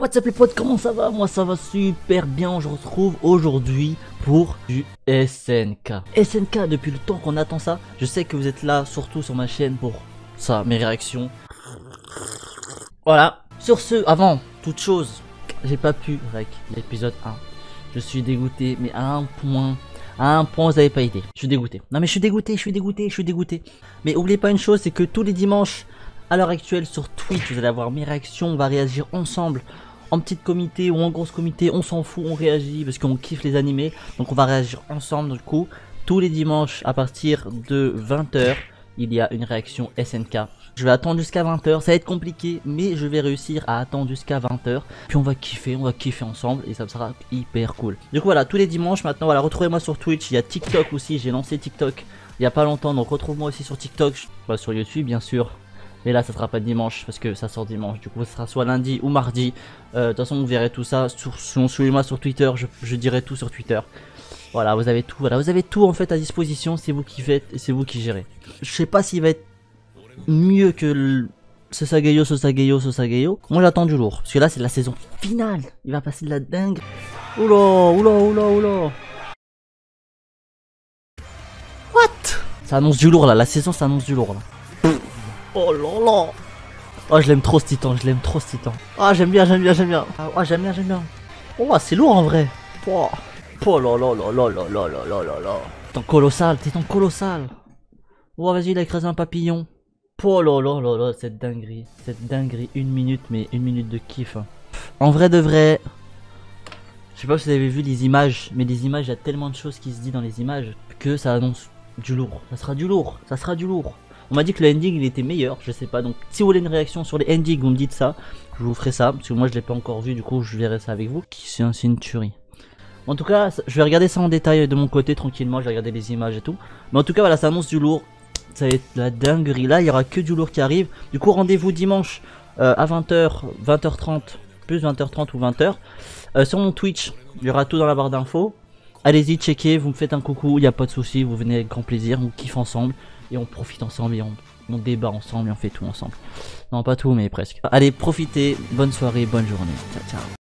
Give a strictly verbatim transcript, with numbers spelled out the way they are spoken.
What's up les potes, comment ça va? Moi ça va super bien, on se retrouve aujourd'hui pour du S N K. S N K, depuis le temps qu'on attend ça, je sais que vous êtes là surtout sur ma chaîne pour ça, mes réactions. Voilà, sur ce, avant toute chose, j'ai pas pu avec l'épisode un. Je suis dégoûté, mais à un point, à un point vous avez pas idée. Je suis dégoûté. Non mais je suis dégoûté, je suis dégoûté, je suis dégoûté. Mais oubliez pas une chose, c'est que tous les dimanches, à l'heure actuelle sur Twitch, vous allez avoir mes réactions, on va réagir ensemble. En petite comité ou en grosse comité, on s'en fout, on réagit parce qu'on kiffe les animés. Donc on va réagir ensemble du coup. Tous les dimanches à partir de vingt heures, il y a une réaction S N K. Je vais attendre jusqu'à vingt heures, ça va être compliqué, mais je vais réussir à attendre jusqu'à vingt heures. Puis on va kiffer, on va kiffer ensemble et ça sera hyper cool. Du coup voilà, tous les dimanches maintenant, voilà, retrouvez-moi sur Twitch. Il y a TikTok aussi, j'ai lancé TikTok il y a pas longtemps, donc retrouve-moi aussi sur TikTok, pas sur YouTube bien sûr. Mais là ça sera pas dimanche parce que ça sort dimanche, du coup ça sera soit lundi ou mardi. Euh, de toute façon vous verrez tout ça, sur, sur, suivez-moi sur Twitter, je, je dirai tout sur Twitter. Voilà, vous avez tout, voilà, vous avez tout en fait à disposition, c'est vous qui faites et c'est vous qui gérez. Je sais pas s'il va être mieux que le Sasageyo, Sasageyo, Sasageyo. Moi j'attends du lourd, parce que là c'est la saison finale, il va passer de la dingue. Oula, oula, oula, oula. What? Ça annonce du lourd là, la saison ça annonce du lourd là. Oh là là. Oh je l'aime trop ce titan, je l'aime trop ce titan. Ah j'aime bien, j'aime bien, j'aime bien. Ah oh, j'aime bien, j'aime bien. Oh c'est lourd en vrai. Oh, oh là là là là là là là là là là. Titan colossal, titan colossal. Oh vas-y il a écrasé un papillon. Oh là là là là, cette dinguerie. Cette dinguerie, une minute, mais une minute de kiff. Hein. En vrai de vrai. Je sais pas si vous avez vu les images, mais les images, il y a tellement de choses qui se disent dans les images que ça annonce du lourd. Ça sera du lourd, ça sera du lourd. On m'a dit que le ending il était meilleur, je sais pas, donc si vous voulez une réaction sur les endings, vous me dites ça, je vous ferai ça, parce que moi je l'ai pas encore vu, du coup je verrai ça avec vous, c'est un, une tuerie. En tout cas, je vais regarder ça en détail de mon côté, tranquillement, je vais regarder les images et tout, mais en tout cas voilà, ça annonce du lourd, ça va être la dinguerie, là il y aura que du lourd qui arrive, du coup rendez-vous dimanche euh, à vingt heures, vingt heures trente, plus vingt heures trente ou vingt heures, euh, sur mon Twitch, il y aura tout dans la barre d'infos, allez-y, checkez, vous me faites un coucou, il n'y a pas de souci, vous venez avec grand plaisir, on kiffe ensemble. Et on profite ensemble et on, on débat ensemble et on fait tout ensemble. Non pas tout mais presque. Allez profitez, bonne soirée, bonne journée. Ciao ciao.